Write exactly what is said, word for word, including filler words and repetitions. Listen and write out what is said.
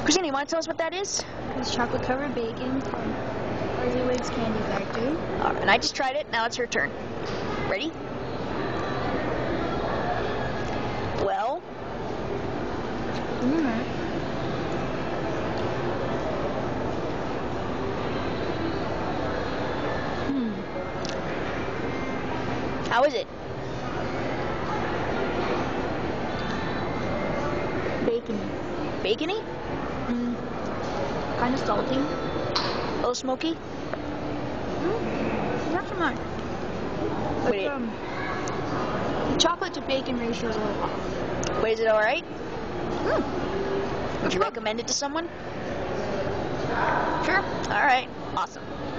Christina, you want to tell us what that is? It's chocolate covered bacon from Fuzzy Candy Factory. All right, and I just tried it. Now it's her turn. Ready? Well. Mm-hmm. Hmm. How is it? Bacony. Bacony? Mm. Kind of salty. A little smoky? Mm. Not so much. But, Wait. um, the chocolate to bacon ratio is a little off. Wait, is it all right? Mm. Would you recommend it to someone? Sure. All right. Awesome.